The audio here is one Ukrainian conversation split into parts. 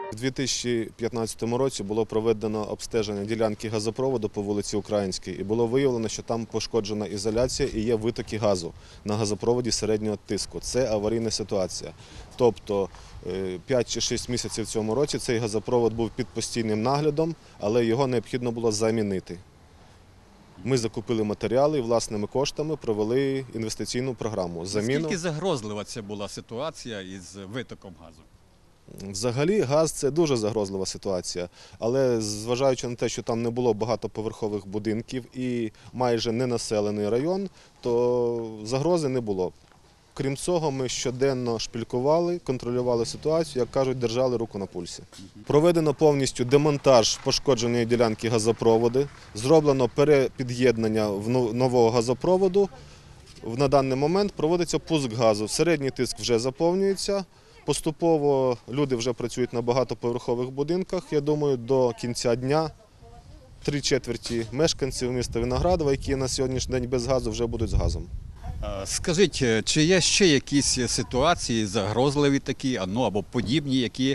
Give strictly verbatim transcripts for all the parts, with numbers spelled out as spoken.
У дві тисячі п'ятнадцятому році було проведено обстеження ділянки газопроводу по вулиці Українській і було виявлено, що там пошкоджена ізоляція і є витоки газу на газопроводі середнього тиску. Це аварійна ситуація. Тобто п'ять чи шість місяців в цьому році цей газопровод був під постійним наглядом, але його необхідно було замінити. Ми закупили матеріали і власними коштами провели інвестиційну програму. Заміну... Наскільки загрозлива це була ситуація із витоком газу? Взагалі газ – це дуже загрозлива ситуація, але зважаючи на те, що там не було багатоповерхових будинків і майже ненаселений район, то загрози не було. Крім цього, ми щоденно шпилькували, контролювали ситуацію, як кажуть, держали руку на пульсі. Проведено повністю демонтаж пошкодженої ділянки газопроводу, зроблено перепід'єднання нового газопроводу. На даний момент проводиться пуск газу. Середній тиск вже заповнюється. Поступово люди вже працюють на багатоповерхових будинках. Я думаю, до кінця дня три четверті мешканців міста Виноградова, які на сьогоднішній день без газу, вже будуть з газом. Скажіть, чи є ще якісь ситуації загрозливі такі, ну, або подібні, які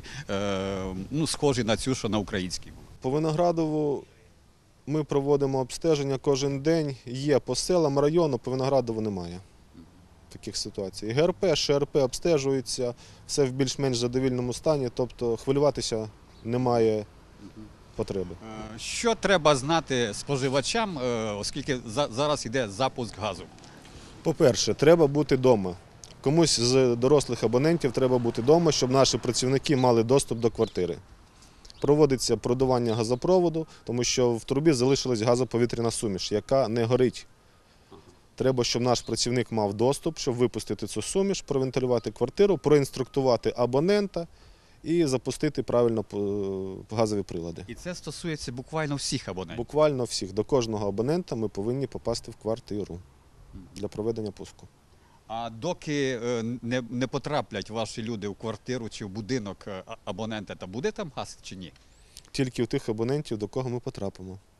ну, схожі на цю, що на українській? По Виноградову ми проводимо обстеження кожен день. Є по селам району, по Виноградову немає таких ситуацій. ГРП, ШРП обстежуються, все в більш-менш задовільному стані, тобто хвилюватися немає потреби. Що треба знати споживачам, оскільки зараз йде запуск газу? По-перше, треба бути вдома. Комусь з дорослих абонентів треба бути вдома, щоб наші працівники мали доступ до квартири. Проводиться продування газопроводу, тому що в трубі залишилась газоповітряна суміш, яка не горить. Треба, щоб наш працівник мав доступ, щоб випустити цю суміш, провентилювати квартиру, проінструктувати абонента і запустити правильно газові прилади. І це стосується буквально всіх абонентів? Буквально всіх. До кожного абонента ми повинні попасти в квартиру для проведення пуску. А доки не, не потраплять ваші люди в квартиру чи в будинок абонента, то буде там газ чи ні? Тільки у тих абонентів, до кого ми потрапимо.